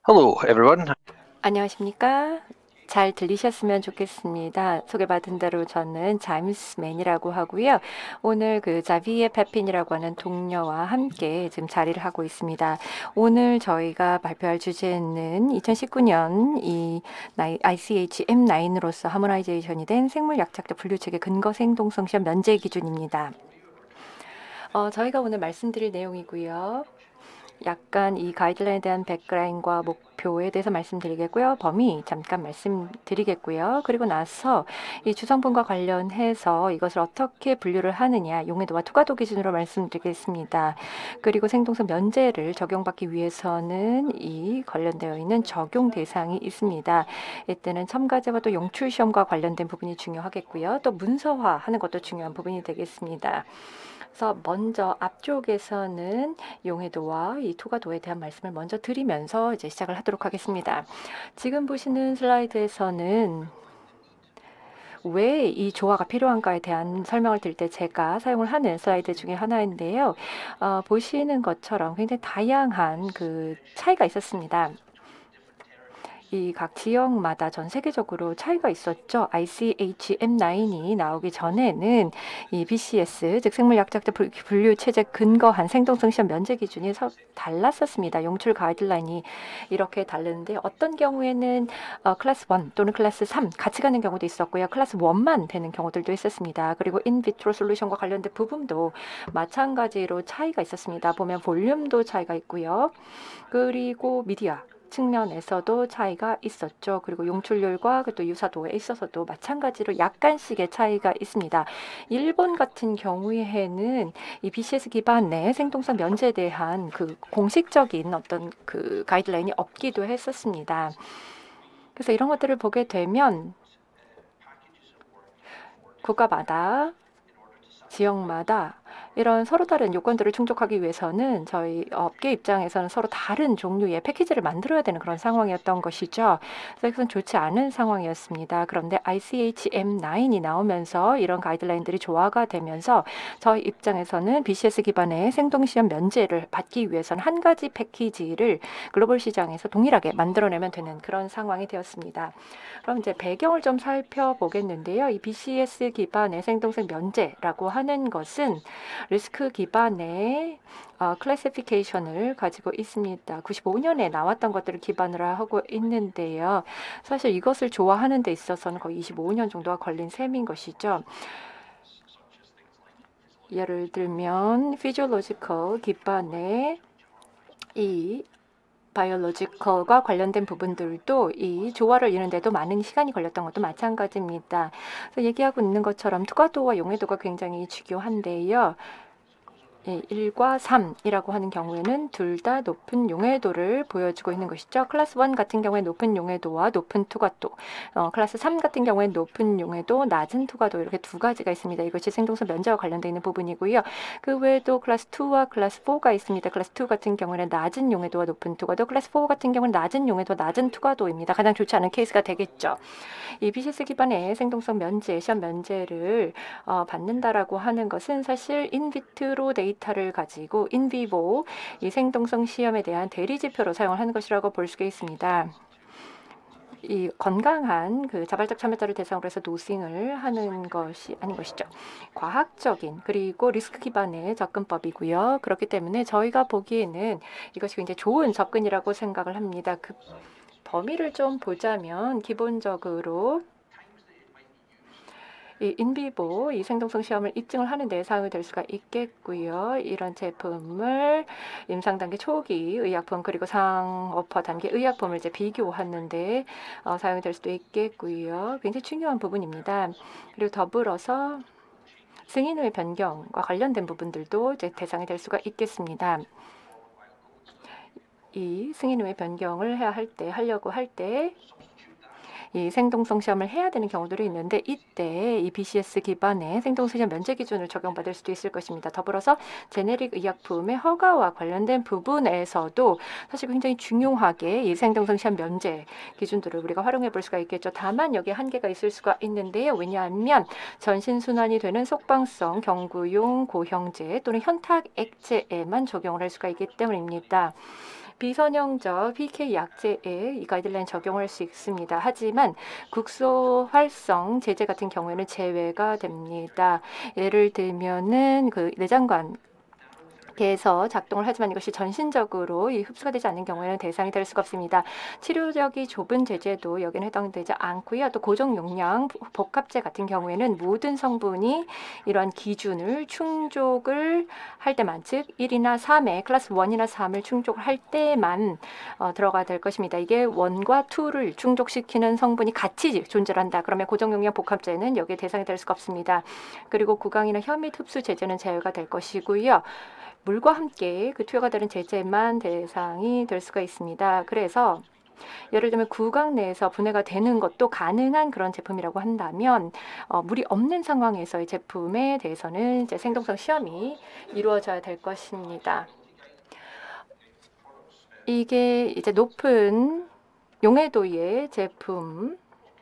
Hello, everyone. 안녕하십니까? 잘 들리셨으면 좋겠습니다. 소개받은 대로 저는 자임스 맨이라고 하고요. 오늘 그 자비에 페핀이라고 하는 동료와 함께 지금 자리를 하고 있습니다. 오늘 저희가 발표할 주제는 2019년 이 ICH M9으로서 하모나이제이션이 된 생물 약작자 분류체계 근거 생동성 시험 면제 기준입니다. 저희가 오늘 말씀드릴 내용이고요. 약간 이 가이드라인에 대한 백그라인과 목표에 대해서 말씀드리겠고요. 범위 잠깐 말씀드리겠고요. 그리고 나서 이 주성분과 관련해서 이것을 어떻게 분류를 하느냐, 용해도와 투과도 기준으로 말씀드리겠습니다. 그리고 생동성 면제를 적용받기 위해서는 이 관련되어 있는 적용 대상이 있습니다. 이때는 첨가제와 또 용출 시험과 관련된 부분이 중요하겠고요. 또 문서화하는 것도 중요한 부분이 되겠습니다. 그래서 먼저 앞쪽에서는 용해도와 이 투과도에 대한 말씀을 먼저 드리면서 이제 시작을 하도록 하겠습니다. 지금 보시는 슬라이드에서는 왜 이 조화가 필요한가에 대한 설명을 드릴 때 제가 사용을 하는 슬라이드 중에 하나인데요. 보시는 것처럼 굉장히 다양한 그 차이가 있었습니다. 이 각 지역마다 전 세계적으로 차이가 있었죠. ICH M9이 나오기 전에는 이 BCS, 즉 생물약작자 분류 체제 근거한 생동성 시험 면제 기준이 달랐었습니다. 용출 가이드라인이 이렇게 다른데 어떤 경우에는 클래스 1 또는 클래스 3 같이 가는 경우도 있었고요. 클래스 1만 되는 경우들도 있었습니다. 그리고 인비트로 솔루션과 관련된 부분도 마찬가지로 차이가 있었습니다. 보면 볼륨도 차이가 있고요. 그리고 미디어 측면에서도 차이가 있었죠. 그리고 용출률과 또 유사도에 있어서도 마찬가지로 약간씩의 차이가 있습니다. 일본 같은 경우에는 이 BCS 기반의 생동성 면제에 대한 그 공식적인 어떤 그 가이드라인이 없기도 했었습니다. 그래서 이런 것들을 보게 되면 국가마다 지역마다 이런 서로 다른 요건들을 충족하기 위해서는 저희 업계 입장에서는 서로 다른 종류의 패키지를 만들어야 되는 그런 상황이었던 것이죠. 그래서 이것은 좋지 않은 상황이었습니다. 그런데 ICH-M9이 나오면서 이런 가이드라인들이 조화가 되면서 저희 입장에서는 BCS 기반의 생동시험 면제를 받기 위해서는 한 가지 패키지를 글로벌 시장에서 동일하게 만들어내면 되는 그런 상황이 되었습니다. 그럼 이제 배경을 좀 살펴보겠는데요. 이 BCS 기반의 생동성 면제라고 하는 것은 리스크 기반의 클래시피케이션을 가지고 있습니다. 95년에 나왔던 것들을 기반으로 하고 있는데요. 사실 이것을 좋아하는 데 있어서는 거의 25년 정도가 걸린 셈인 것이죠. 예를 들면 피지올로지컬 기반의 이 바이올로지컬과 관련된 부분들도 이 조화를 이루는데도 많은 시간이 걸렸던 것도 마찬가지입니다. 그래서 얘기하고 있는 것처럼 투과도와 용해도가 굉장히 중요한데요. 1과 3이라고 하는 경우에는 둘 다 높은 용해도를 보여주고 있는 것이죠. 클래스 1 같은 경우에 높은 용해도와 높은 투과도, 클래스 3 같은 경우에 높은 용해도, 낮은 투과도 이렇게 두 가지가 있습니다. 이것이 생동성 면제와 관련되어 있는 부분이고요. 그 외에도 클래스 2와 클래스 4가 있습니다. 클래스 2 같은 경우에는 낮은 용해도와 높은 투과도, 클래스 4 같은 경우는 낮은 용해도, 낮은 투과도입니다. 가장 좋지 않은 케이스가 되겠죠. 이 BCS 기반의 생동성 면제, 시험 면제를 받는다라고 하는 것은 사실 인비트로 데이터를 가지고 인비보 이 생동성 시험에 대한 대리지표로 사용을 하는 것이라고 볼 수가 있습니다. 이 건강한 그 자발적 참여자를 대상으로 해서 노싱을 하는 것이 아닌 것이죠. 과학적인 그리고 리스크 기반의 접근법이고요. 그렇기 때문에 저희가 보기에는 이것이 굉장히 좋은 접근이라고 생각을 합니다. 그 범위를 좀 보자면 기본적으로 이 인비보 이 생동성 시험을 입증을 하는 데 사용이 될 수가 있겠고요. 이런 제품을 임상 단계 초기 의약품 그리고 상업화 단계 의약품을 이제 비교하는데 사용이 될 수도 있겠고요. 굉장히 중요한 부분입니다. 그리고 더불어서 승인 후의 변경과 관련된 부분들도 이제 대상이 될 수가 있겠습니다. 이 승인 후의 변경을 하려고 할 때 이 생동성 시험을 해야 되는 경우들이 있는데 이때 이 BCS 기반의 생동성 시험 면제 기준을 적용받을 수도 있을 것입니다. 더불어서 제네릭 의약품의 허가와 관련된 부분에서도 사실 굉장히 중요하게 이 생동성 시험 면제 기준들을 우리가 활용해 볼 수가 있겠죠. 다만 여기에 한계가 있을 수가 있는데요. 왜냐하면 전신순환이 되는 속방성 경구용 고형제 또는 현탁 액체에만 적용을 할 수가 있기 때문입니다. 비선형적 PK 약제에 이 가이드라인 적용할 수 있습니다. 하지만 국소 활성 제재 같은 경우에는 제외가 됩니다. 예를 들면은 그 내장관 에서 작동을 하지만 이것이 전신적으로 흡수가 되지 않는 경우에는 대상이 될 수가 없습니다. 치료적이 좁은 제재도 여기는 해당되지 않고요. 또 고정 용량 복합제 같은 경우에는 모든 성분이 이러한 기준을 충족을 할 때만, 즉 1이나 3에 클래스 1이나 3을 충족을 할 때만 들어가 될 것입니다. 이게 1과 2를 충족시키는 성분이 같이 존재한다. 그러면 고정 용량 복합제는 여기에 대상이 될 수가 없습니다. 그리고 구강이나 혀 및 흡수 제재는 제외가 될 것이고요. 물과 함께 그 투여가 되는 제재만 대상이 될 수가 있습니다. 그래서 예를 들면 구강 내에서 분해가 되는 것도 가능한 그런 제품이라고 한다면 물이 없는 상황에서의 제품에 대해서는 이제 생동성 시험이 이루어져야 될 것입니다. 이게 이제 높은 용해도의 제품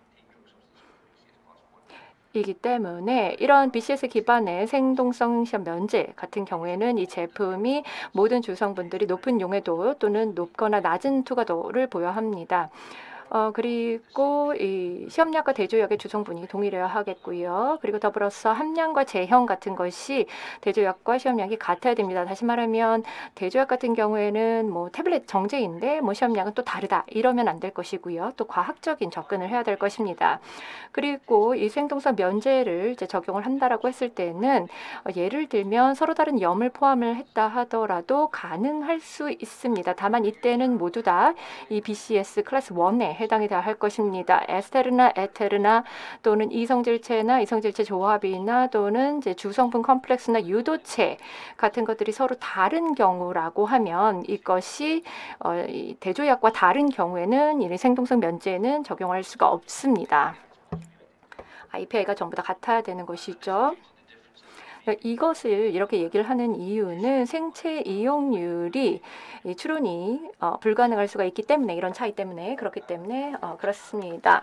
이기 때문에 이런 BCS 기반의 생동성 시험 면제 같은 경우에는 이 제품이 모든 주성분들이 높은 용해도 또는 높거나 낮은 투과도를 보여합니다. 그리고 이 시험약과 대조약의 주성분이 동일해야 하겠고요. 그리고 더불어서 함량과 제형 같은 것이 대조약과 시험약이 같아야 됩니다. 다시 말하면 대조약 같은 경우에는 뭐 태블릿 정제인데 뭐 시험약은 또 다르다 이러면 안 될 것이고요. 또 과학적인 접근을 해야 될 것입니다. 그리고 이 생동성 면제를 이제 적용을 한다라고 했을 때는 예를 들면 서로 다른 염을 포함을 했다 하더라도 가능할 수 있습니다. 다만 이때는 모두 다 이 BCS 클래스 1에 해당이 될 것입니다. 에스테르나 에테르나 또는 이성질체나 이성질체 조합이나 또는 이제 주성분 컴플렉스나 유도체 같은 것들이 서로 다른 경우라고 하면 이것이 이 대조약과 다른 경우에는 이 생동성 면제는 적용할 수가 없습니다. IPI가 전부 다 같아야 되는 것이죠. 이것을 이렇게 얘기를 하는 이유는 생체 이용률이 추론이 불가능할 수가 있기 때문에, 이런 차이 때문에 그렇기 때문에 그렇습니다.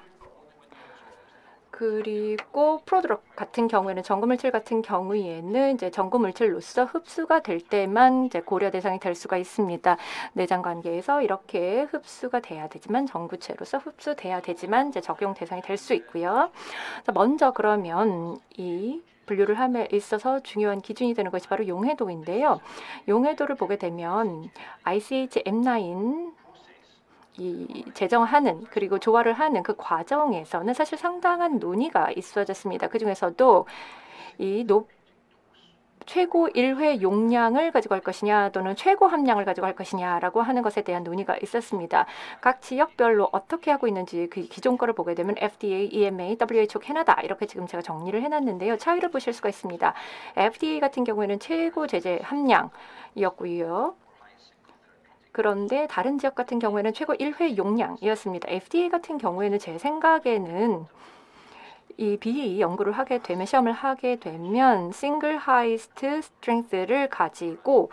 그리고 프로드럭 같은 경우에는 전구물질 같은 경우에는 이제 전구물질로서 흡수가 될 때만 이제 고려 대상이 될 수가 있습니다. 내장 관계에서 이렇게 흡수가 돼야 되지만 전구체로서 흡수돼야 되지만 이제 적용 대상이 될 수 있고요. 먼저 그러면 이 분류를 함에 있어서 중요한 기준이 되는 것이 바로 용해도인데요. 용해도를 보게 되면 ICH M9 이 제정하는 그리고 조화를 하는 그 과정에서는 사실 상당한 논의가 있어졌습니다. 그중에서도 이 최고 1회 용량을 가지고 할 것이냐 또는 최고 함량을 가지고 할 것이냐라고 하는 것에 대한 논의가 있었습니다. 각 지역별로 어떻게 하고 있는지 그 기존 거를 보게 되면 FDA, EMA, WHO, 캐나다 이렇게 지금 제가 정리를 해놨는데요. 차이를 보실 수가 있습니다. FDA 같은 경우에는 최고 제재 함량이었고요. 그런데 다른 지역 같은 경우에는 최고 1회 용량이었습니다. FDA 같은 경우에는 제 생각에는 이 BE 연구를 하게 되면, 시험을 하게 되면 싱글 하이스트 스트렝스를 가지고,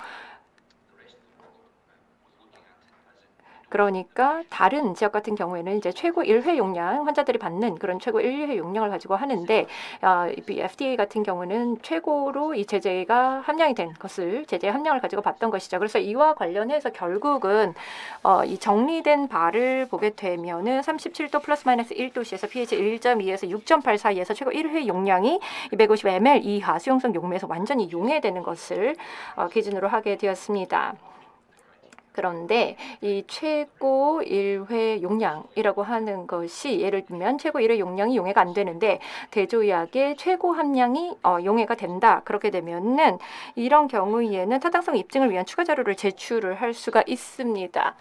그러니까 다른 지역 같은 경우에는 이제 최고 1회 용량, 환자들이 받는 그런 최고 1회 용량을 가지고 하는데 FDA 같은 경우는 최고로 이 제재가 함량이 된 것을, 제재 함량을 가지고 봤던 것이죠. 그래서 이와 관련해서 결국은 이 정리된 바를 보게 되면은 37도 플러스 마이너스 1도씨에서 pH 1.2에서 6.8 사이에서 최고 1회 용량이 250ml 이하 수용성 용매에서 완전히 용해되는 것을 기준으로 하게 되었습니다. 그런데 이 최고 1회 용량이라고 하는 것이, 예를 들면 최고 1회 용량이 용해가 안 되는데 대조약의 최고 함량이 용해가 된다. 그렇게 되면은 이런 경우에는 타당성 입증을 위한 추가 자료를 제출을 할 수가 있습니다.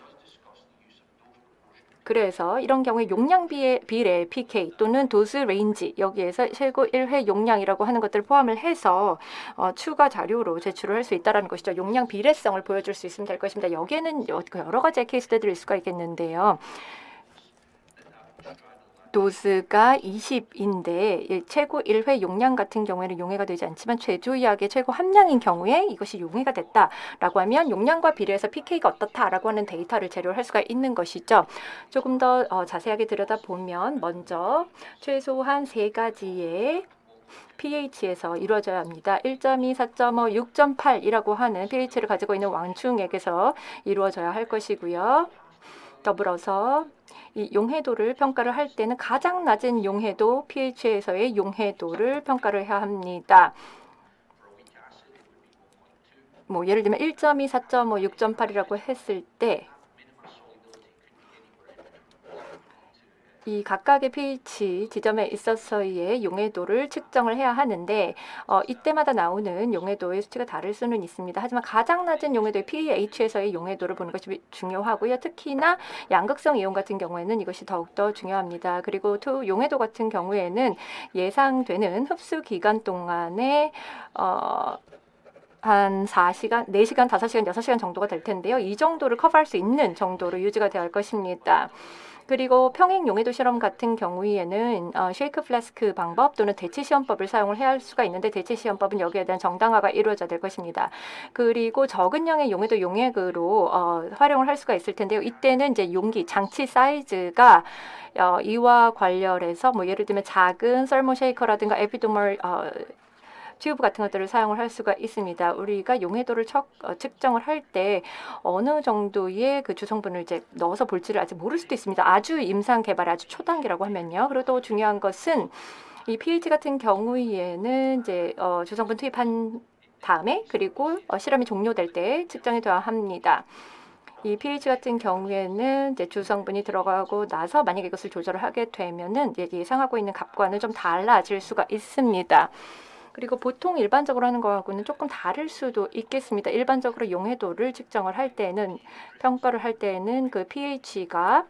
그래서 이런 경우에 용량 비례 PK 또는 도스 레인지, 여기에서 최고 1회 용량이라고 하는 것들을 포함을 해서 추가 자료로 제출을 할 수 있다는 것이죠. 용량 비례성을 보여줄 수 있으면 될 것입니다. 여기에는 여러 가지의 케이스들이 있을 수가 있겠는데요. 도스가 20인데 최고 1회 용량 같은 경우에는 용해가 되지 않지만 최조약의 최고 함량인 경우에 이것이 용해가 됐다라고 하면 용량과 비례해서 PK가 어떻다라고 하는 데이터를 재료를 할 수가 있는 것이죠. 조금 더 자세하게 들여다보면 먼저 최소한 3가지의 pH에서 이루어져야 합니다. 1.2, 4.5, 6.8이라고 하는 pH를 가지고 있는 완충액에서 이루어져야 할 것이고요. 더불어서 이 용해도를 평가를 할 때는 가장 낮은 용해도, pH에서의 용해도를 평가를 해야 합니다. 뭐 예를 들면 1.2, 4.5, 6.8이라고 했을 때 이 각각의 pH 지점에 있어서의 용해도를 측정을 해야 하는데 이때마다 나오는 용해도의 수치가 다를 수는 있습니다. 하지만 가장 낮은 용해도의 pH에서의 용해도를 보는 것이 중요하고요. 특히나 양극성 이온 같은 경우에는 이것이 더욱더 중요합니다. 그리고 용해도 같은 경우에는 예상되는 흡수 기간 동안에 한 4시간, 4시간, 5시간, 6시간 정도가 될 텐데요. 이 정도를 커버할 수 있는 정도로 유지가 되어 할 것입니다. 그리고 평행 용해도 실험 같은 경우에는 쉐이크 플래스크 방법 또는 대체 시험법을 사용을 해야 할 수가 있는데 대체 시험법은 여기에 대한 정당화가 이루어져야 될 것입니다. 그리고 적은 양의 용해도 용액으로 활용을 할 수가 있을 텐데요. 이때는 이제 용기, 장치 사이즈가 이와 관련해서 뭐 예를 들면 작은 썰모 쉐이커라든가 에피도멀 튜브 같은 것들을 사용을 할 수가 있습니다. 우리가 용해도를 측정을 할 때 어느 정도의 그 주성분을 이제 넣어서 볼지를 아직 모를 수도 있습니다. 아주 임상 개발의 아주 초단계라고 하면요. 그리고 또 중요한 것은 이 pH 같은 경우에는 이제 주성분 투입한 다음에 그리고 실험이 종료될 때 측정이 되어야 합니다. 이 pH 같은 경우에는 이제 주성분이 들어가고 나서 만약에 이것을 조절을 하게 되면은 예상하고 있는 값과는 좀 달라질 수가 있습니다. 그리고 보통 일반적으로 하는 거하고는 조금 다를 수도 있겠습니다. 일반적으로 용해도를 측정을 할 때는 평가를 할 때는 그 pH가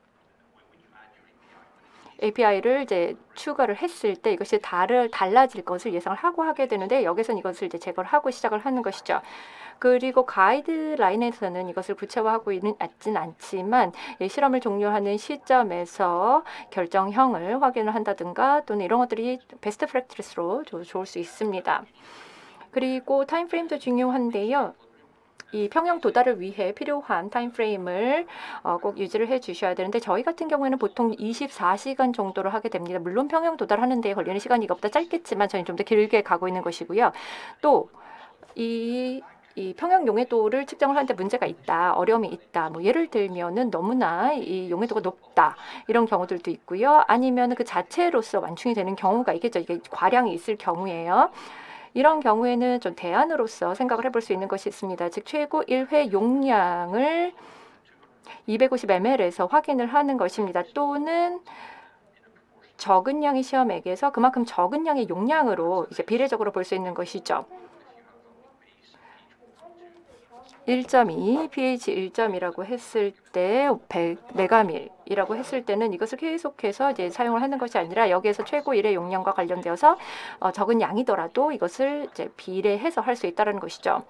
API를 이제 추가를 했을 때 이것이 달라질 것을 예상을 하고 하게 되는데 여기서는 이것을 이제 제거를 하고 시작을 하는 것이죠. 그리고 가이드라인에서는 이것을 구체화하고 있지는 않지만 실험을 종료하는 시점에서 결정형을 확인을 한다든가 또는 이런 것들이 베스트 프랙티스로 좋을 수 있습니다. 그리고 타임프레임도 중요한데요. 이 평형 도달을 위해 필요한 타임프레임을 꼭 유지를 해 주셔야 되는데 저희 같은 경우에는 보통 24시간 정도를 하게 됩니다. 물론 평형 도달하는 데 걸리는 시간이 이것보다 짧겠지만 저희는 좀 더 길게 가고 있는 것이고요. 또 이 평형 용해도를 측정을 하는데 문제가 있다, 어려움이 있다. 뭐 예를 들면은 너무나 이 용해도가 높다 이런 경우들도 있고요. 아니면 그 자체로서 완충이 되는 경우가 있겠죠. 이게 과량이 있을 경우에요. 이런 경우에는 좀 대안으로서 생각을 해볼 수 있는 것이 있습니다. 즉 최고 1회 용량을 250ml에서 확인을 하는 것입니다. 또는 적은 양의 시험액에서 그만큼 적은 양의 용량으로 이제 비례적으로 볼 수 있는 것이죠. 1.2 pH 1점이라고 했을 때 100메가밀이라고 했을 때는 이것을 계속해서 이제 사용을 하는 것이 아니라 여기에서 최고 1의 용량과 관련되어서 적은 양이더라도 이것을 이제 비례해서 할 수 있다는 것이죠.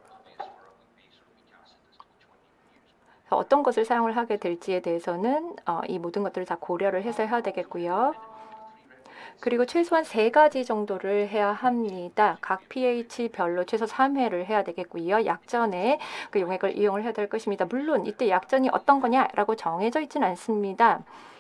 어떤 것을 사용을 하게 될지에 대해서는 이 모든 것들을 다 고려를 해서 해야 되겠고요. 그리고 최소한 3가지 정도를 해야 합니다. 각 pH별로 최소 3회를 해야 되겠고요. 약전에 그 용액을 이용을 해야 될 것입니다. 물론 이때 약전이 어떤 거냐라고 정해져 있지는 않습니다.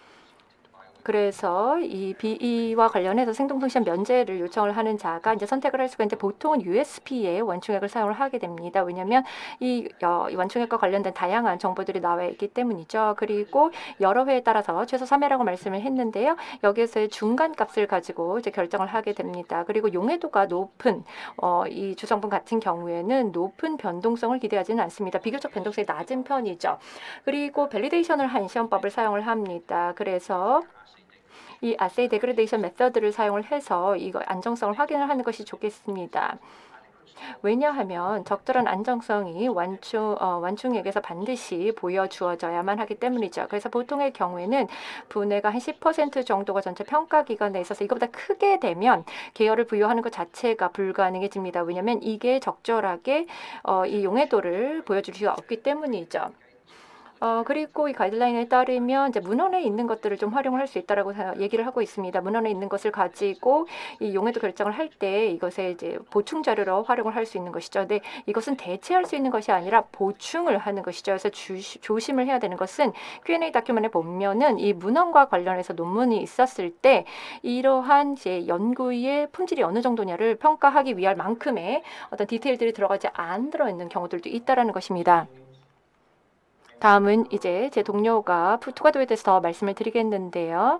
그래서 이 BE와 관련해서 생동통신 면제를 요청을 하는 자가 이제 선택을 할 수가 있는데 보통은 USP의 완충액을 사용을 하게 됩니다. 왜냐하면 이 완충액과 관련된 다양한 정보들이 나와 있기 때문이죠. 그리고 여러 회에 따라서 최소 3회라고 말씀을 했는데요. 여기에서의 중간 값을 가지고 이제 결정을 하게 됩니다. 그리고 용해도가 높은 이 주성분 같은 경우에는 높은 변동성을 기대하지는 않습니다. 비교적 변동성이 낮은 편이죠. 그리고 밸리데이션을 한 시험법을 사용을 합니다. 그래서 이 아세이 데그레데이션 메서드를 사용을 해서 이거 안정성을 확인을 하는 것이 좋겠습니다. 왜냐하면 적절한 안정성이 완충액에서 반드시 보여주어져야만 하기 때문이죠. 그래서 보통의 경우에는 분해가 한 10% 정도가 전체 평가 기간에 있어서 이것보다 크게 되면 계열을 부여하는 것 자체가 불가능해집니다. 왜냐하면 이게 적절하게 이 용해도를 보여줄 수가 없기 때문이죠. 그리고 이 가이드라인에 따르면 이제 문헌에 있는 것들을 좀 활용을 할 수 있다라고 얘기를 하고 있습니다. 문헌에 있는 것을 가지고 이 용해도 결정을 할 때 이것에 이제 보충 자료로 활용을 할 수 있는 것이죠. 근데 이것은 대체할 수 있는 것이 아니라 보충을 하는 것이죠. 그래서 조심을 해야 되는 것은 Q&A 다큐멘에 보면은 이 문헌과 관련해서 논문이 있었을 때 이러한 이제 연구의 품질이 어느 정도냐를 평가하기 위할 만큼의 어떤 디테일들이 들어가지 안 들어있는 경우들도 있다라는 것입니다. 다음은 이제 제 동료가 투과도에 대해서 더 말씀을 드리겠는데요.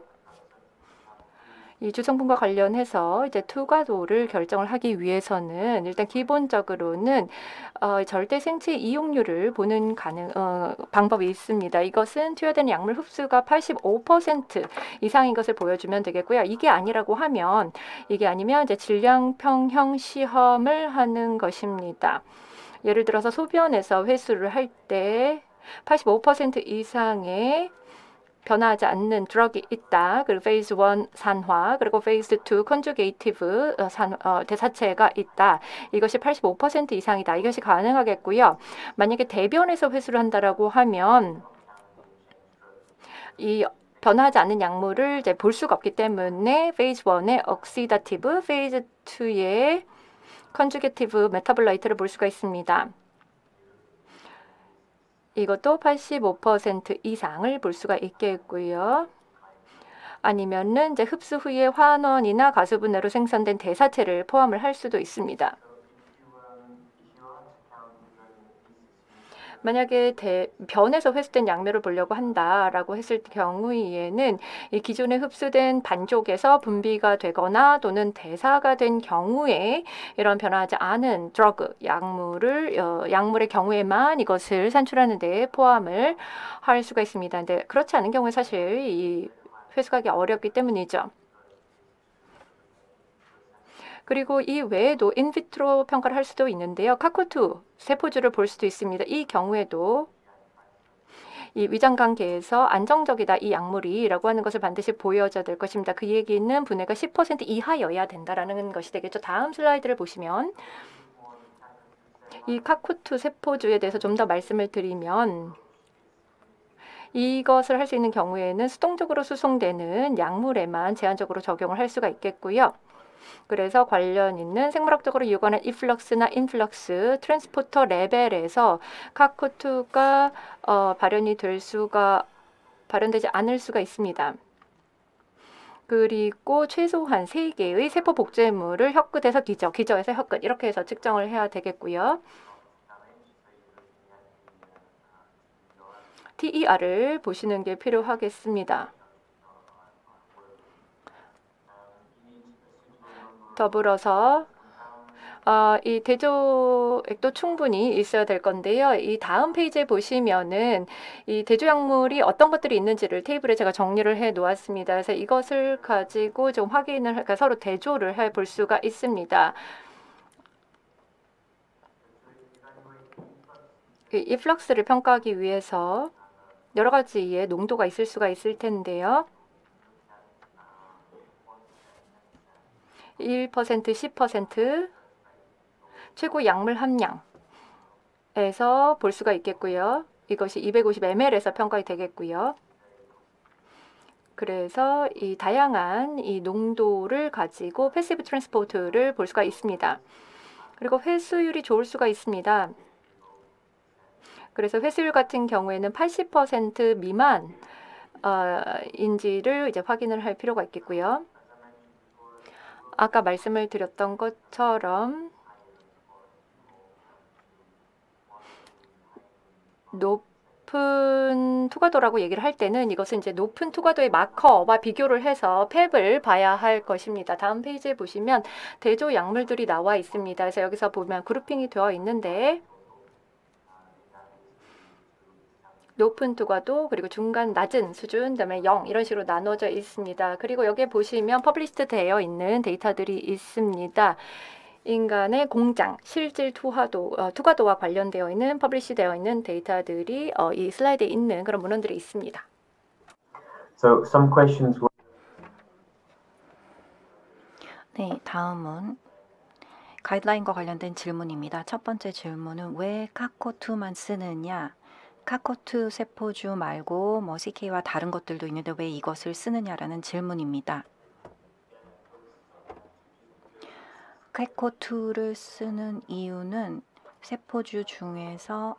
이 주성분과 관련해서 이제 투과도를 결정을 하기 위해서는 일단 기본적으로는 절대 생체 이용률을 보는 방법이 있습니다. 이것은 투여되는 약물 흡수가 85% 이상인 것을 보여주면 되겠고요. 이게 아니면 이제 질량 평형 시험을 하는 것입니다. 예를 들어서 소변에서 회수를 할 때 85% 이상의 변화하지 않는 드럭이 있다. 그리고 페이즈 1 산화, 그리고 페이즈 2 컨주게이티브 대사체가 있다. 이것이 85% 이상이다. 이것이 가능하겠고요. 만약에 대변에서 회수를 한다라고 하면 이 변화하지 않는 약물을 이제 볼 수가 없기 때문에 페이즈 1의 억시다티브, 페이즈 2의 컨주게이티브 메타볼라이트를 볼 수가 있습니다. 이것도 85% 이상을 볼 수가 있겠고요. 아니면은 이제 흡수 후에 환원이나 가수분해로 생성된 대사체를 포함을 할 수도 있습니다. 만약에 변에서 회수된 약물을 보려고 한다라고 했을 경우에는 이 기존에 흡수된 반족에서 분비가 되거나 또는 대사가 된 경우에 이런 변화하지 않은 드러그 약물의 경우에만 이것을 산출하는 데 포함을 할 수가 있습니다. 근데 그렇지 않은 경우에 사실 이 회수하기 어렵기 때문이죠. 그리고 이 외에도 인비트로 평가를 할 수도 있는데요. 카코2 세포주를 볼 수도 있습니다. 이 경우에도 이 위장관계에서 안정적이다 이 약물이라고 하는 것을 반드시 보여줘야 될 것입니다. 그 얘기는 분해가 10% 이하여야 된다라는 것이 되겠죠. 다음 슬라이드를 보시면 이 카코2 세포주에 대해서 좀 더 말씀을 드리면 이것을 할 수 있는 경우에는 수동적으로 수송되는 약물에만 제한적으로 적용을 할 수가 있겠고요. 그래서 관련 있는 생물학적으로 유관한 이플럭스나 인플럭스, 트랜스포터 레벨에서 카코2가 발현되지 않을 수가 있습니다. 그리고 최소한 3개의 세포 복제물을 혀끝에서 기저에서 혀끝 이렇게 해서 측정을 해야 되겠고요. TER을 보시는 게 필요하겠습니다. 더불어서 이 대조액도 충분히 있어야 될 건데요. 이 다음 페이지에 보시면은 이 대조약물이 어떤 것들이 있는지를 테이블에 제가 정리를 해 놓았습니다. 그래서 이것을 가지고 좀 그러니까 서로 대조를 해 볼 수가 있습니다. 이 플럭스를 평가하기 위해서 여러 가지의 농도가 있을 수가 있을 텐데요. 1%, 10% 최고 약물 함량에서 볼 수가 있겠고요. 이것이 250ml에서 평가가 되겠고요. 그래서 이 다양한 이 농도를 가지고 패시브 트랜스포트를 볼 수가 있습니다. 그리고 회수율이 좋을 수가 있습니다. 그래서 회수율 같은 경우에는 80% 미만 인지를 이제 확인을 할 필요가 있겠고요. 아까 말씀을 드렸던 것처럼 높은 투과도라고 얘기를 할 때는 이것은 이제 높은 투과도의 마커와 비교를 해서 펩을 봐야 할 것입니다. 다음 페이지에 보시면 대조 약물들이 나와 있습니다. 그래서 여기서 보면 그룹핑이 되어 있는데 높은 투과도 그리고 중간 낮은 수준 그다음에 0 이런 식으로 나눠져 있습니다. 그리고 여기에 보시면 퍼블리시드 되어 있는 데이터들이 있습니다. 인간의 공장, 실질 투과도와 관련되어 있는 퍼블리시되어 있는 데이터들이 이 슬라이드에 있는 그런 문헌들이 있습니다. So some questions were... 네, 다음은 가이드라인과 관련된 질문입니다. 첫 번째 질문은 왜 카코2만 쓰느냐? 카코투 세포주 말고 뭐 CK와 다른 것들도 있는데 왜 이것을 쓰느냐라는 질문입니다. 카코투를 쓰는 이유는 세포주 중에서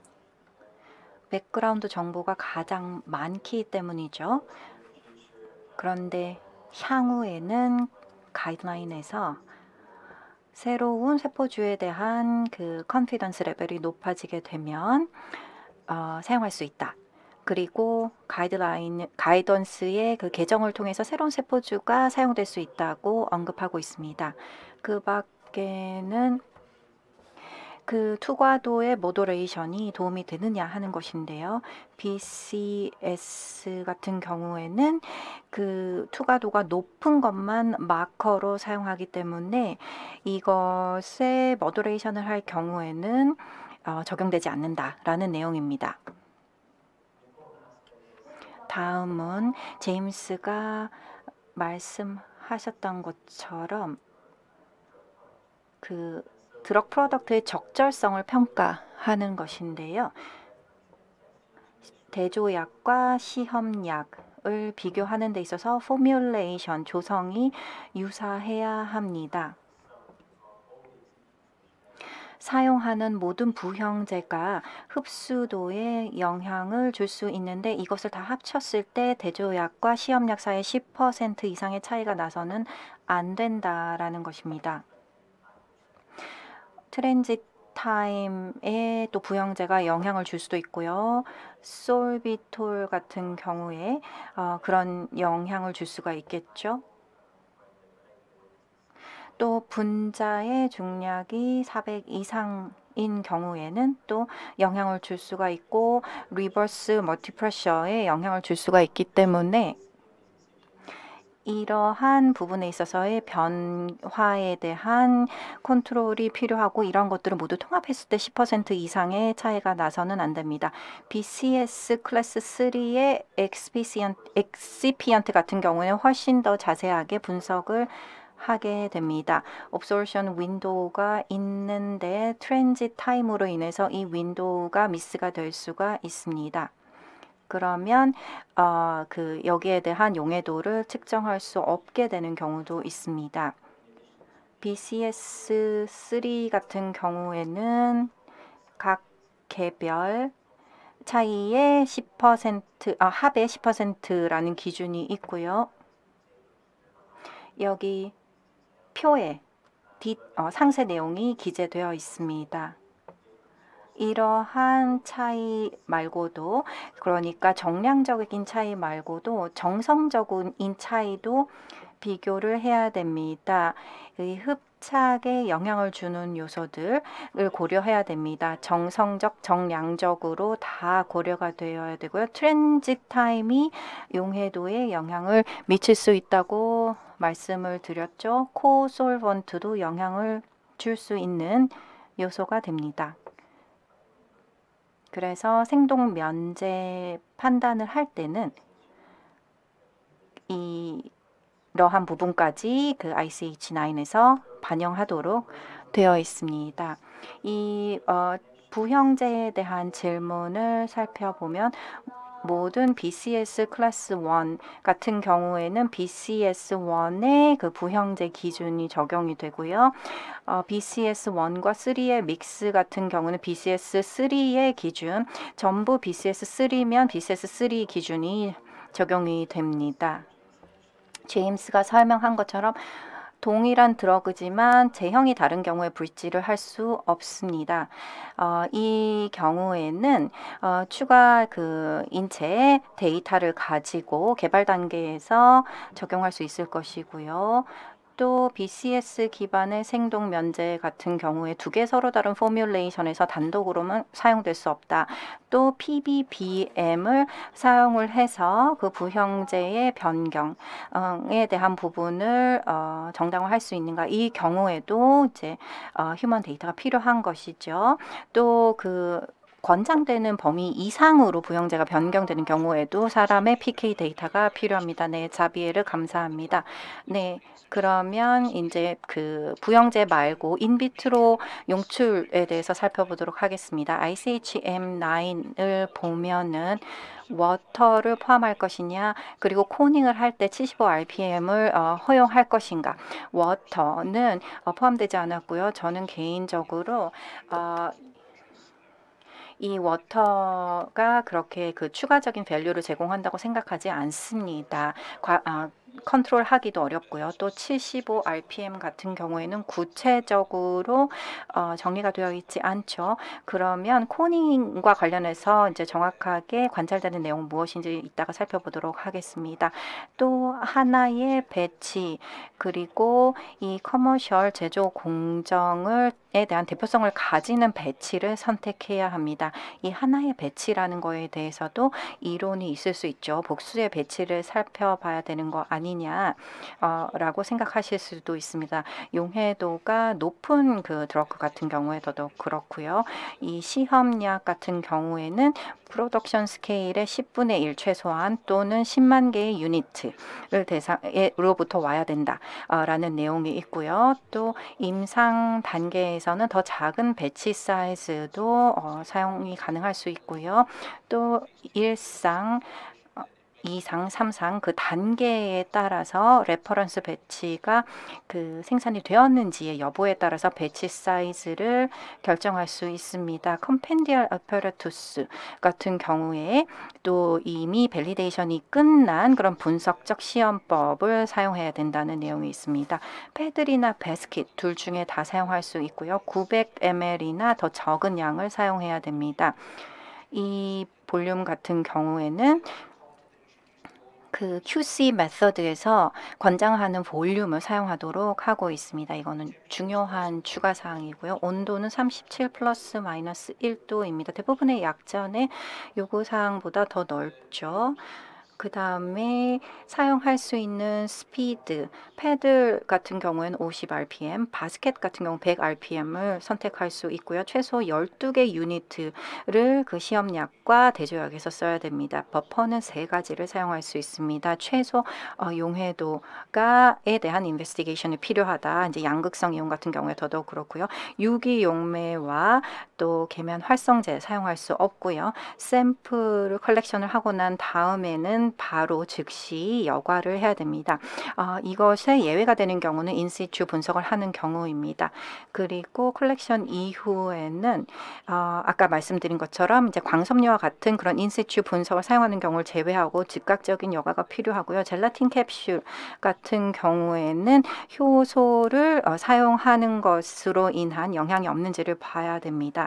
백그라운드 정보가 가장 많기 때문이죠. 그런데 향후에는 가이드라인에서 새로운 세포주에 대한 그 컨피던스 레벨이 높아지게 되면 사용할 수 있다. 그리고 가이던스의 그 개정을 통해서 새로운 세포주가 사용될 수 있다고 언급하고 있습니다. 그 밖에는 그 투과도의 모더레이션이 도움이 되느냐 하는 것인데요. BCS 같은 경우에는 그 투과도가 높은 것만 마커로 사용하기 때문에 이것에 모더레이션을 할 경우에는 적용되지 않는다라는 내용입니다. 다음은 제임스가 말씀하셨던 것처럼 그 드럭 프로덕트의 적절성을 평가하는 것인데요. 대조약과 시험약을 비교하는 데 있어서 포뮬레이션, 조성이 유사해야 합니다. 사용하는 모든 부형제가 흡수도에 영향을 줄 수 있는데 이것을 다 합쳤을 때 대조약과 시험약 사이에 10% 이상의 차이가 나서는 안 된다라는 것입니다. 트랜짓 타임에 또 부형제가 영향을 줄 수도 있고요. 솔비톨 같은 경우에 그런 영향을 줄 수가 있겠죠. 또 분자의 중량이 400 이상인 경우에는 또 영향을 줄 수가 있고 리버스 멀티프레셔에 영향을 줄 수가 있기 때문에 이러한 부분에 있어서의 변화에 대한 컨트롤이 필요하고 이런 것들을 모두 통합했을 때 10% 이상의 차이가 나서는 안 됩니다. BCS 클래스 3의 엑시피언트 같은 경우는 훨씬 더 자세하게 분석을 하게 됩니다. 옵소션 윈도우가 있는데 트랜짓 타임으로 인해서 이 윈도우가 미스가 될 수가 있습니다. 그러면 여기에 대한 용해도를 측정할 수 없게 되는 경우도 있습니다. BCS3 같은 경우에는 각 개별 차이의 10%, 합의 10%라는 기준이 있고요. 여기 표에 상세 내용이 기재되어 있습니다. 이러한 차이 말고도 그러니까 정량적인 차이 말고도 정성적인 차이도 비교를 해야 됩니다. 이 흡착에 영향을 주는 요소들을 고려해야 됩니다. 정성적, 정량적으로 다 고려가 되어야 되고요. 트랜짓 타임이 용해도에 영향을 미칠 수 있다고 말씀을 드렸죠. 코솔번트도 영향을 줄 수 있는 요소가 됩니다. 그래서 생동 면제 판단을 할 때는 이러한 부분까지 그 ICH9에서 반영하도록 되어 있습니다. 이 부형제에 대한 질문을 살펴보면 모든 BCS 클래스 1 같은 경우에는 BCS1의 그 부형제 기준이 적용이 되고요. BCS1과 3의 믹스 같은 경우는 BCS3의 기준, 전부 BCS3면 BCS3 기준이 적용이 됩니다. 제임스가 설명한 것처럼 동일한 드러그지만 제형이 다른 경우에 브릿지를 할 수 없습니다. 이 경우에는 추가 그 인체 데이터를 가지고 개발 단계에서 적용할 수 있을 것이고요. 또 BCS 기반의 생동 면제 같은 경우에 두 개 서로 다른 포뮬레이션에서 단독으로는 사용될 수 없다. 또 PBBM을 사용을 해서 그 부형제의 변경에 대한 부분을 정당화할 수 있는가? 이 경우에도 이제 휴먼 데이터가 필요한 것이죠. 또 그 권장되는 범위 이상으로 부영제가 변경되는 경우에도 사람의 PK 데이터가 필요합니다. 네, 자비에르 감사합니다. 네, 그러면 이제 그 부영제 말고 인비트로 용출에 대해서 살펴보도록 하겠습니다. ICHM9을 보면은 워터를 포함할 것이냐, 그리고 코닝을 할 때 75rpm을 허용할 것인가. 워터는 포함되지 않았고요. 저는 개인적으로 이 워터가 그렇게 그 추가적인 밸류를 제공한다고 생각하지 않습니다. 컨트롤하기도 어렵고요. 또 75rpm 같은 경우에는 구체적으로 정리가 되어 있지 않죠. 그러면 코닝과 관련해서 이제 정확하게 관찰되는 내용 무엇인지 이따가 살펴보도록 하겠습니다. 또 하나의 배치, 그리고 이 커머셜 제조 공정에 대한 대표성을 가지는 배치를 선택해야 합니다. 이 하나의 배치라는 거에 대해서도 이론이 있을 수 있죠. 복수의 배치를 살펴봐야 되는 거 아니냐 라고 생각하실 수도 있습니다. 용해도가 높은 그 드러그 같은 경우에 더더욱 그렇고요. 이 시험약 같은 경우에는 프로덕션 스케일의 10분의 1 최소한 또는 10만 개의 유니트를 대상으로부터 와야 된다 라는 내용이 있고요. 또 임상 단계에서는 더 작은 배치 사이즈도 사용이 가능할 수 있고요. 또 1상 2상, 3상 그 단계에 따라서 레퍼런스 배치가 그 생산이 되었는지의 여부에 따라서 배치 사이즈를 결정할 수 있습니다. 컴펜디얼 아파라투스 같은 경우에 또 이미 밸리데이션이 끝난 그런 분석적 시험법을 사용해야 된다는 내용이 있습니다. 패들이나 베스킷 둘 중에 다 사용할 수 있고요. 900ml이나 더 적은 양을 사용해야 됩니다. 이 볼륨 같은 경우에는 그 QC 메서드에서 권장하는 볼륨을 사용하도록 하고 있습니다. 이거는 중요한 추가 사항이고요. 온도는 37 플러스 마이너스 1도입니다. 대부분의 약전의 요구 사항보다 더 넓죠. 그 다음에 사용할 수 있는 스피드, 패들 같은 경우에는 50rpm, 바스켓 같은 경우 100rpm을 선택할 수 있고요. 최소 12개 유니트를 그 시험약과 대조약에서 써야 됩니다. 버퍼는 3가지를 사용할 수 있습니다. 최소 용해도가에 대한 인베스티게이션이 필요하다. 이제 양극성 이온 같은 경우에 더더욱 그렇고요. 유기용매와 또 계면 활성제 사용할 수 없고요. 샘플을 컬렉션을 하고 난 다음에는 바로 즉시 여과를 해야 됩니다. 이것에 예외가 되는 경우는 인시추 분석을 하는 경우입니다. 그리고 컬렉션 이후에는 아까 말씀드린 것처럼 이제 광섬유와 같은 그런 인시추 분석을 사용하는 경우를 제외하고 즉각적인 여과가 필요하고요. 젤라틴 캡슐 같은 경우에는 효소를 사용하는 것으로 인한 영향이 없는지를 봐야 됩니다.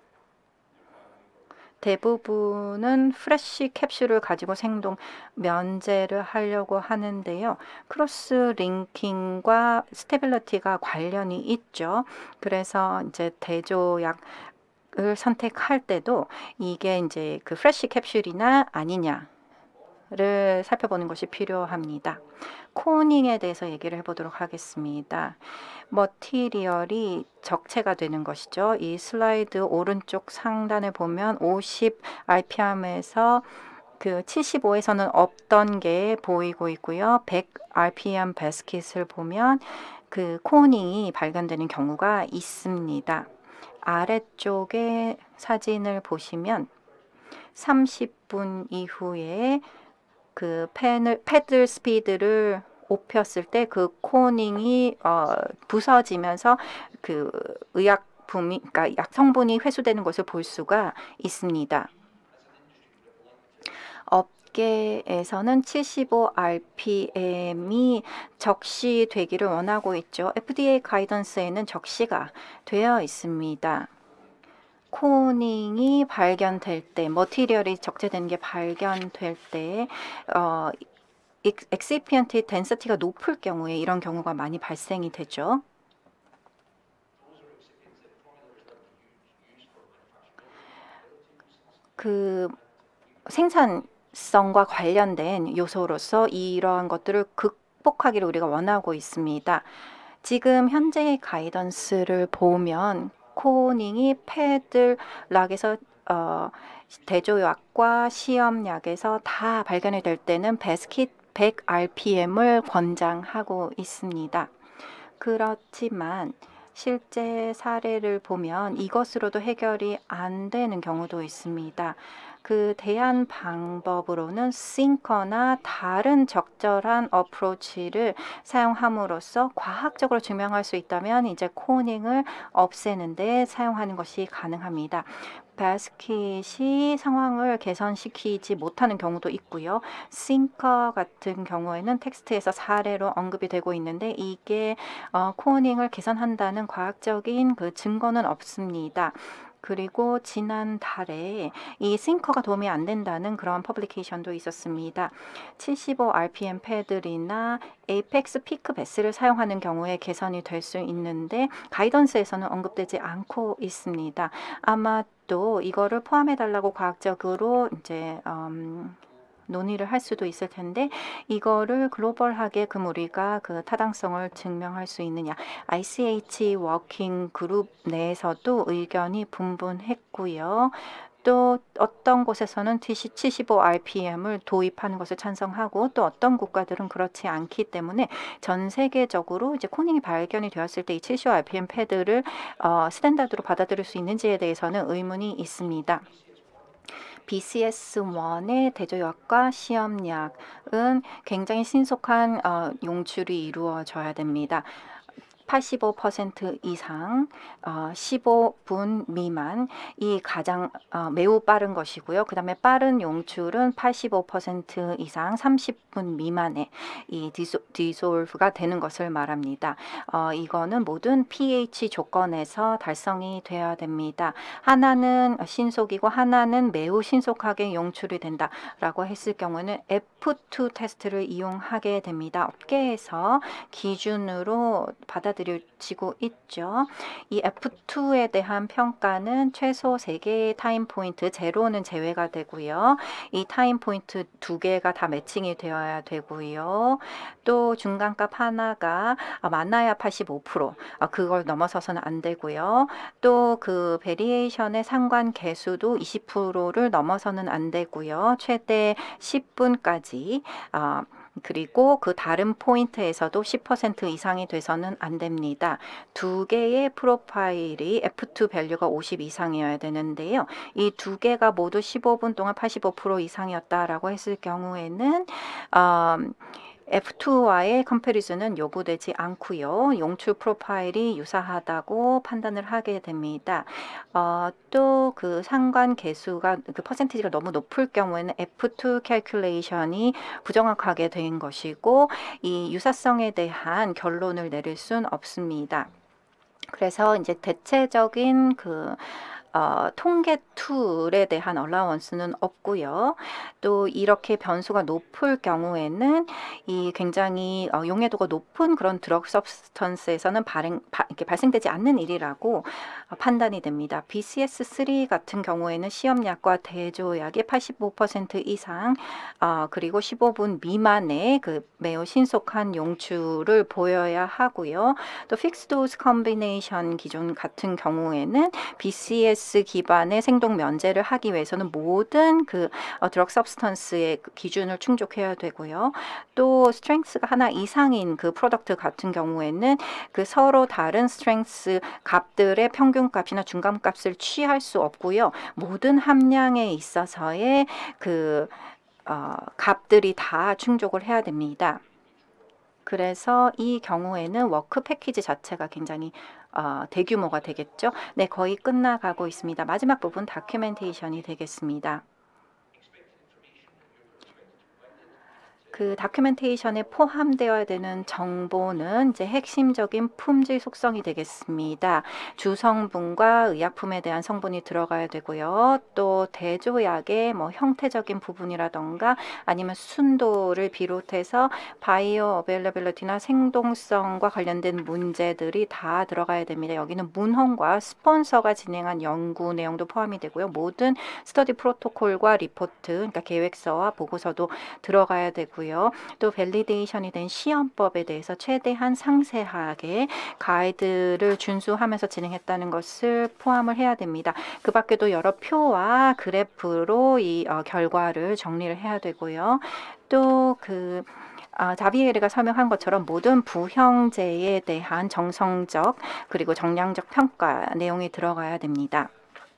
대부분은 프레쉬 캡슐을 가지고 생동 면제를 하려고 하는데요. 크로스 링킹과 스테빌리티가 관련이 있죠. 그래서 이제 대조약을 선택할 때도 이게 이제 그 프레쉬 캡슐이나 아니냐를 살펴보는 것이 필요합니다. 코닝에 대해서 얘기를 해보도록 하겠습니다. 머티리얼이 적체가 되는 것이죠. 이 슬라이드 오른쪽 상단에 보면 50rpm에서 그 75에서는 없던 게 보이고 있고요. 100rpm 베스킷을 보면 그 코닝이 발견되는 경우가 있습니다. 아래쪽에 사진을 보시면 30분 이후에 그 패들 스피드를 높였을 때 그 코닝이 부서지면서 그 의약품이, 그러니까 약 성분이 회수되는 것을 볼 수가 있습니다. 업계에서는 75rpm이 적시되기를 원하고 있죠. FDA 가이던스에는 적시가 되어 있습니다. 코닝이 발견될 때, 머티리얼이 적재되는 게 발견될 때 엑시피언트 덴시티가 높을 경우에 이런 경우가 많이 발생이 되죠. 그 생산성과 관련된 요소로서 이러한 것들을 극복하기를 우리가 원하고 있습니다. 지금 현재의 가이던스를 보면 코닝이 패들 락에서 대조약과 시험약에서 다 발견이 될 때는 베스킷 100 rpm을 권장하고 있습니다. 그렇지만 실제 사례를 보면 이것으로도 해결이 안 되는 경우도 있습니다. 그 대안 방법으로는 싱커나 다른 적절한 어프로치를 사용함으로써 과학적으로 증명할 수 있다면 이제 코닝을 없애는 데 사용하는 것이 가능합니다. 바스킷이 상황을 개선시키지 못하는 경우도 있고요. 싱커 같은 경우에는 텍스트에서 사례로 언급이 되고 있는데 이게 코닝을 개선한다는 과학적인 그 증거는 없습니다. 그리고 지난달에 이 싱커가 도움이 안 된다는 그런 퍼블리케이션도 있었습니다. 75 rpm 패들이나 에이펙스 피크 베스를 사용하는 경우에 개선이 될 수 있는데 가이던스에서는 언급되지 않고 있습니다. 아마 또 이거를 포함해 달라고 과학적으로 이제 논의를 할 수도 있을 텐데 이거를 글로벌하게 그럼 우리가 그 타당성을 증명할 수 있느냐. ICH 워킹 그룹 내에서도 의견이 분분했고요. 또 어떤 곳에서는 75 rpm을 도입하는 것을 찬성하고 또 어떤 국가들은 그렇지 않기 때문에 전 세계적으로 이제 코닝이 발견이 되었을 때 이 75 rpm 패드를 스탠다드로 받아들일 수 있는지에 대해서는 의문이 있습니다. BCS1의 대조약과 시험약은 굉장히 신속한 용출이 이루어져야 됩니다. 85% 이상, 15분 미만 이 가장 매우 빠른 것이고요. 그 다음에 빠른 용출은 85% 이상 30분 미만에 이 디솔브가 되는 것을 말합니다. 이거는 모든 pH 조건에서 달성이 되어야 됩니다. 하나는 신속이고 하나는 매우 신속하게 용출이 된다라고 했을 경우는 F2 테스트를 이용하게 됩니다. 업계에서 기준으로 받아들여지고 있죠. 이 F2에 대한 평가는 최소 3개의 타임 포인트, 제로는 제외가 되고요. 이 타임 포인트 2개가 다 매칭이 되어야 되고요. 또 중간값 하나가 많아야 85%, 그걸 넘어서서는 안 되고요. 또 그 베리에이션의 상관 개수도 20%를 넘어서는 안 되고요. 최대 10분까지 그리고 그 다른 포인트에서도 10% 이상이 돼서는 안 됩니다. 두 개의 프로파일이 F2 밸류가 50 이상이어야 되는데요. 이 두 개가 모두 15분 동안 85% 이상이었다라고 했을 경우에는 F2와의 컴패리즌은 요구되지 않고요. 용출 프로파일이 유사하다고 판단을 하게 됩니다. 또 그 상관 개수가 그 퍼센티지가 너무 높을 경우에는 F2 캘큘레이션이 부정확하게 된 것이고 이 유사성에 대한 결론을 내릴 순 없습니다. 그래서 이제 대체적인 그 통계 툴에 대한 얼라원스는 없고요. 또 이렇게 변수가 높을 경우에는 이 굉장히 용해도가 높은 그런 드럭 서브스턴스에서는 이렇게 발생되지 않는 일이라고 판단이 됩니다. BCS3 같은 경우에는 시험약과 대조약이 85% 이상 그리고 15분 미만의 그 매우 신속한 용출을 보여야 하고요. 또 픽스드 도즈 컴비네이션 기준 같은 경우에는 BCS 기반의 생동 면제를 하기 위해서는 모든 그 드럭 서브스턴스의 기준을 충족해야 되고요. 또 스트렝스가 하나 이상인 그 프로덕트 같은 경우에는 그 서로 다른 스트렝스 값들의 평균값이나 중간값을 취할 수 없고요. 모든 함량에 있어서의 그 값들이 다 충족을 해야 됩니다. 그래서 이 경우에는 워크 패키지 자체가 굉장히 대규모가 되겠죠. 네, 거의 끝나가고 있습니다. 마지막 부분 다큐멘테이션이 되겠습니다. 그 다큐멘테이션에 포함되어야 되는 정보는 이제 핵심적인 품질 속성이 되겠습니다. 주성분과 의약품에 대한 성분이 들어가야 되고요. 또 대조약의 뭐 형태적인 부분이라던가 아니면 순도를 비롯해서 바이오 어베일러빌리티나 생동성과 관련된 문제들이 다 들어가야 됩니다. 여기는 문헌과 스폰서가 진행한 연구 내용도 포함이 되고요. 모든 스터디 프로토콜과 리포트, 그러니까 계획서와 보고서도 들어가야 되고요. 되고요. 또 밸리데이션이 된 시험법에 대해서 최대한 상세하게 가이드를 준수하면서 진행했다는 것을 포함을 해야 됩니다. 그 밖에도 여러 표와 그래프로 이 결과를 정리를 해야 되고요. 또 자비에르가 설명한 것처럼 모든 부형제에 대한 정성적 그리고 정량적 평가 내용이 들어가야 됩니다.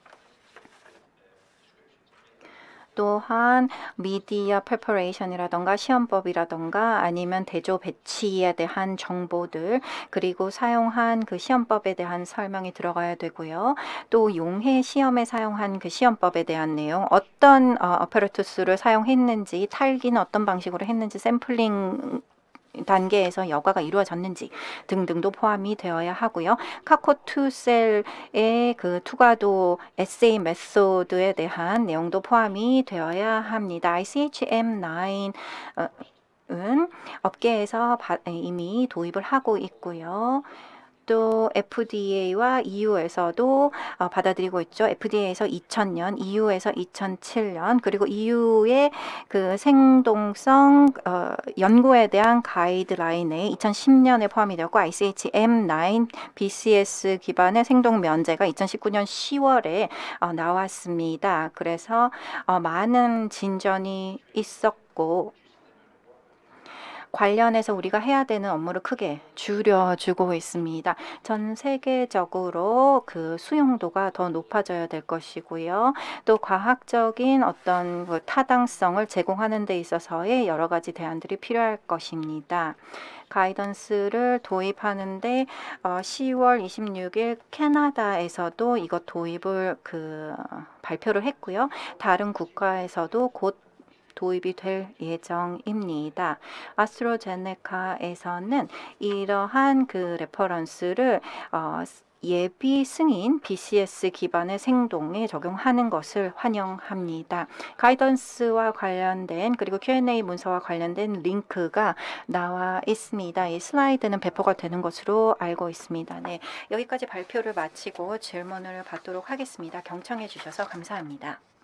또한 미디어 프리퍼레이션이라던가 시험법이라던가 아니면 대조 배치에 대한 정보들 그리고 사용한 그 시험법에 대한 설명이 들어가야 되고요. 또 용해 시험에 사용한 그 시험법에 대한 내용 어떤 어퍼레투스를 사용했는지 탈기는 어떤 방식으로 했는지 샘플링 단계에서 여과가 이루어졌는지 등등도 포함이 되어야 하고요. 카코2셀의 그 투과도 에세이 메소드에 대한 내용도 포함이 되어야 합니다. ICHM9은 업계에서 이미 도입을 하고 있고요. 또 FDA와 EU에서도 받아들이고 있죠. FDA에서 2000년, EU에서 2007년, 그리고 EU의 그 생동성 연구에 대한 가이드라인에 2010년에 포함이 되었고 ICHM9 BCS 기반의 생동 면제가 2019년 10월에 나왔습니다. 그래서 많은 진전이 있었고 관련해서 우리가 해야 되는 업무를 크게 줄여주고 있습니다. 전 세계적으로 그 수용도가 더 높아져야 될 것이고요. 또 과학적인 어떤 그 타당성을 제공하는 데 있어서의 여러 가지 대안들이 필요할 것입니다. 가이던스를 도입하는데 10월 26일 캐나다에서도 이것 도입을 발표를 했고요. 다른 국가에서도 곧 도입이 될 예정입니다. 아스트로제네카에서는 이러한 그 레퍼런스를 예비 승인 BCS 기반의 생동에 적용하는 것을 환영합니다. 가이던스와 관련된 그리고 Q&A 문서와 관련된 링크가 나와 있습니다. 이 슬라이드는 배포가 되는 것으로 알고 있습니다. 네, 여기까지 발표를 마치고 질문을 받도록 하겠습니다. 경청해 주셔서 감사합니다.